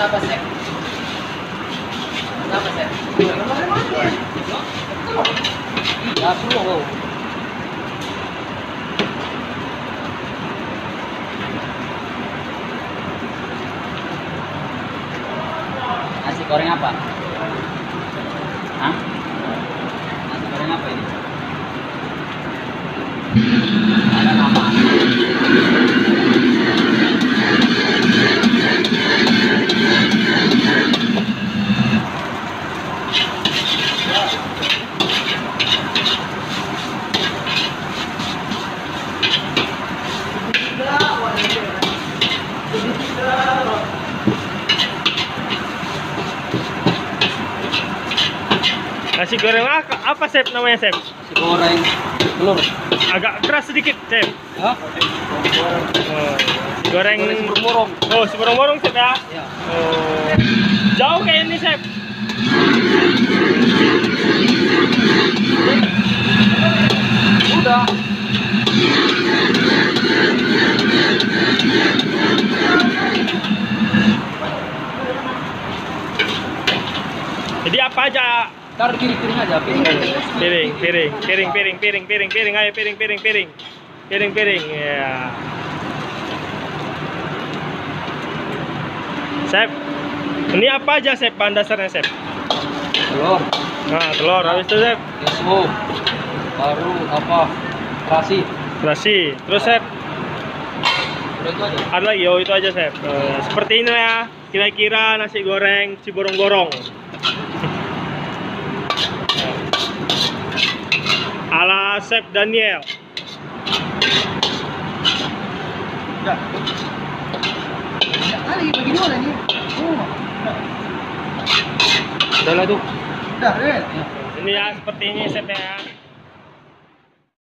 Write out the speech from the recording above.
Berapa Chef? Berapa Chef? 30. Nasi goreng apa? Hah? Nasi goreng apa ini? Ada nama. Nasi goreng apa Chef namanya Chef? Nasi goreng telur. Agak keras sedikit Chef. Hah? Oh, nasi goreng Borong. Oh, si borong-borong Chef ya? Ya. Oh, jauh kayak ini Chef. Udah. Jadi apa aja? Taruh piring aja, piring. Piring, ayo piring, ya. Chef, ini apa aja Chef bahan dasarnya Chef? Telur, Nah, telur, habis itu Chef, kesu, baru apa? terasi, terus Chef, Udah itu aja. ada lagi, oh itu aja Chef. Seperti ini ya, kira-kira nasi goreng si borong-borong. Ala Chef Daniel. Udah. Lagi bagi dua lagi. Udah lah tuh. Udah, Ini ya seperti ini Chef ya.